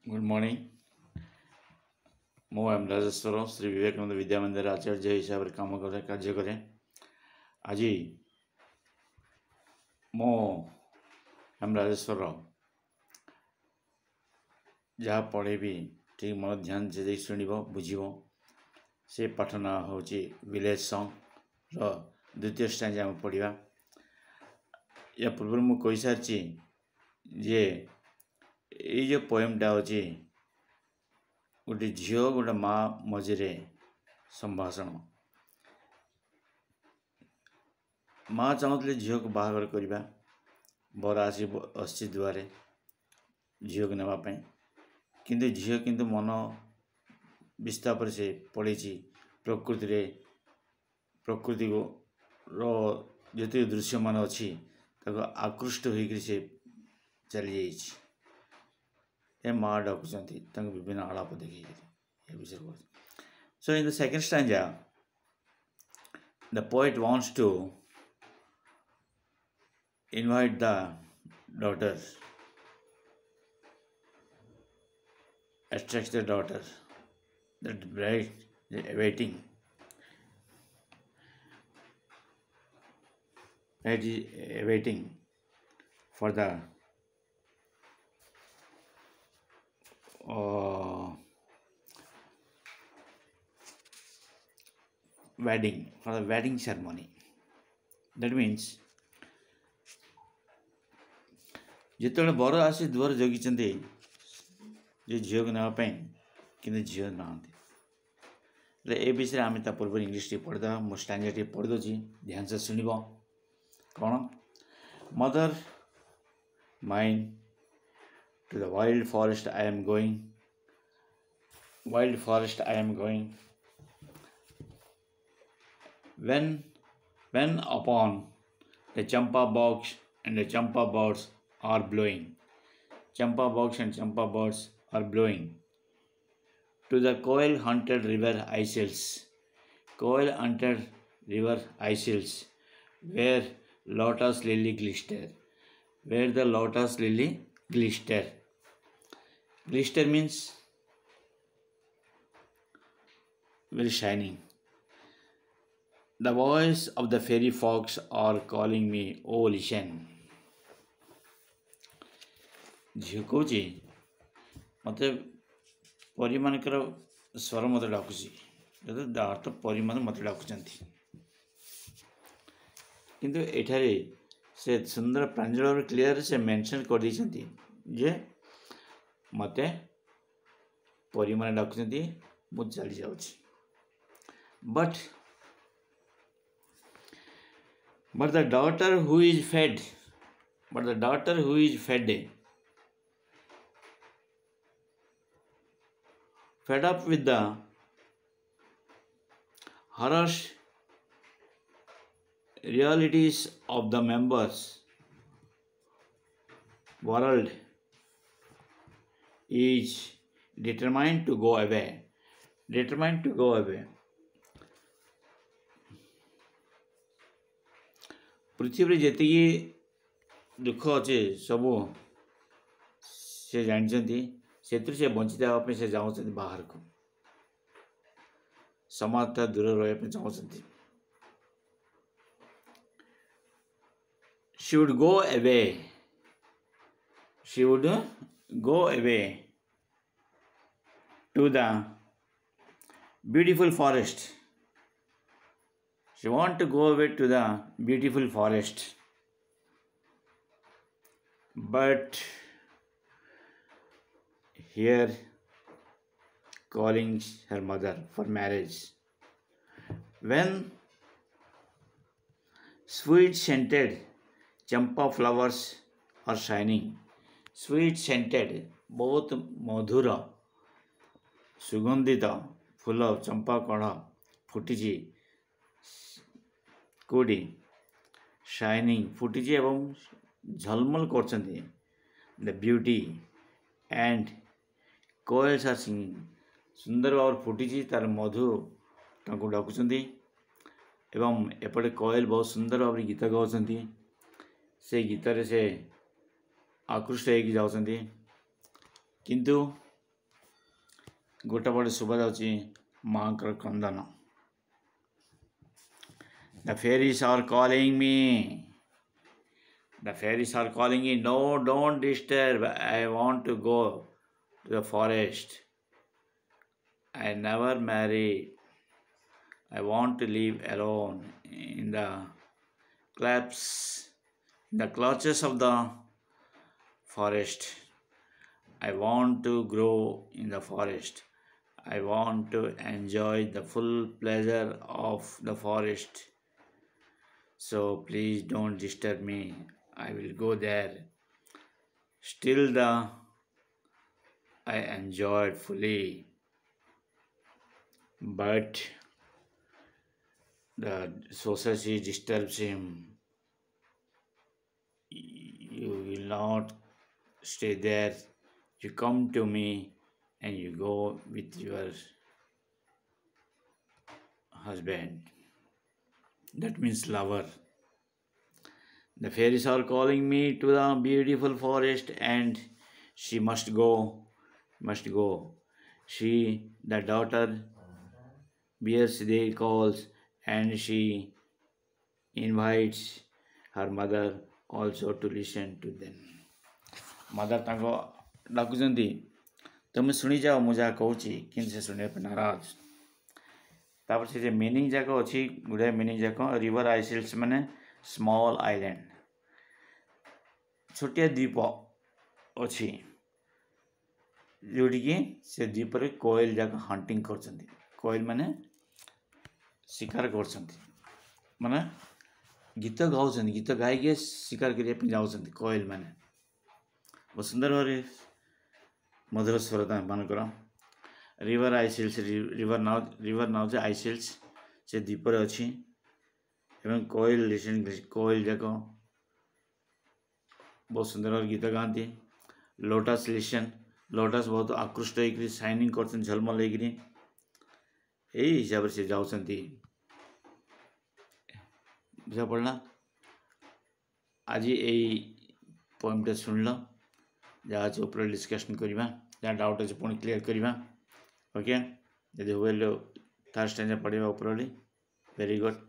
Good morning मो एम राजेश्वर श्री विवेकानंद विद्या मंदिर आचार्य हिसाब से काम करे कार्य करे आज मो एम राजेश्वर जहाँ पढ़ेबी ठीक मन ध्यान से शुणव बुझ से पाठना हूँ विलेज सॉन्ग द्वितीय स्टैंजा आम पढ़ा या पूर्व मुझे कही सारी जे ये जो पोएमटा अच्छी गोटे झील गोटे माँ मझे संभाषण माँ चाहूले झील को बाहर करवा बर आसी दुआरे झील को नापी किंतु झील किंतु मन विस्तार से पड़े प्रकृति को जिते दृश्य मान अच्छी आकृष्ट होकर से चली जाइए माँ डाकुंट विभिन्न आलाप देखिए विषय so in the second stanza the poet wants to invite the daughter, attracts the daughter, that bride awaiting, bride is awaiting for the wedding ceremony. That means जिते बर आसी दुआर जगी झील को नापी कि झील ना ए विषय आम पूर्व इंग्लीश टी पढ़ीदा मो स्टैंजा टी पढ़ी दूसरी ध्यान से शुणव कौन mother mine to the wild forest I am going when upon the champa box and the champa birds are blowing. Champa box and champa birds are blowing. To the coil-haunted river Isles. Coil-haunted river Isles, where lotus lily glister. Where the lotus lily glister. Glister means very shining. The voice of the fairy fox are calling me, oh listen. झील कौच मत परी मानकर स्वर मत डाकुची अर्थ परी मान मत डाकुंट किंतु एठारे से सुंदर प्रांजल क्लियर से मेंशन कर दी जे मत परी मान डाकुंट मुझे चली जाऊँ but the daughter who is fed fed up with the harsh realities of the members world is determined to go away. पृथ्वी जी दुख अच्छे सबू से जानते से बंचित होगापी से चाहते बाहर को समाज दूर रहा चाहते she would go away to the beautiful forest. She want to go away to the beautiful forest, but here calling her mother for marriage. When sweet scented champa flowers are shining, sweet scented बहुत मधुर सुगंधित फूल चंपा कढ़ फुटी कोडी shining फुटी एवं झलमल कर the beauty and koels are singing सुंदर भाव फुटी तार मधु डाकुंट एवं एपटे कोयल बहुत सुंदर भाव गीत गाँव से गीत से आकृष्ट हो जाती किंतु गोटे पटे शुभा जाउची मांकर क्रंदन. The fairies are calling me. The fairies are calling me. No, don't disturb. I want to go to the forest. I never married. I want to live alone in the clutches of the forest. I want to grow in the forest. I want to enjoy the full pleasure of the forest. So please don't disturb me. I will go there. Still I enjoyed fully. But the society disturbs him. You will not stay there. You come to me and you go with your husband. That means lover. The fairies are calling me to the beautiful forest and she must go. She, the daughter, bears their calls and she invites her mother also to listen to them. Mother ताको डाकुचंती तुम सुनी जाओ मु जहाँ कहूँ कि से सुनने पे नाराज. तापर से मीनिंग जाक अच्छी गुड़ाए मीनिंग जाक रिवर आइसल्स माने स्मॉल आइलैंड छोटिया द्वीप अच्छी जोटी कि से द्वीप रे कोयल जाक हंटिंग कर कोयल माने शिकार कर माने गीत गाँव गीत गाई शिकार करने जाऊँ कोयल माने बहुत सुंदर भाव मधुर स्वरता मानकर रिवर आइसल्स रिवर नाउ से आइसल्स से द्वीप अच्छी एवं कोयल जाक बहुत सुंदर भाव गीत गाती. लोटस लोटस बहुत आकृष्ट होकर शाइनिंग कर झलमल यही हिसाब से जाऊँगी बुझा पड़ा. आज यही पोएमटा शुणल जहाँ ऊपर डिस्कसन करवा जहाँ डाउट अच्छे पुणी क्लीयर करवा. ओके जब हुए थर्ड स्टैंडर्ड पढ़ा ऊपर वेरी गुड.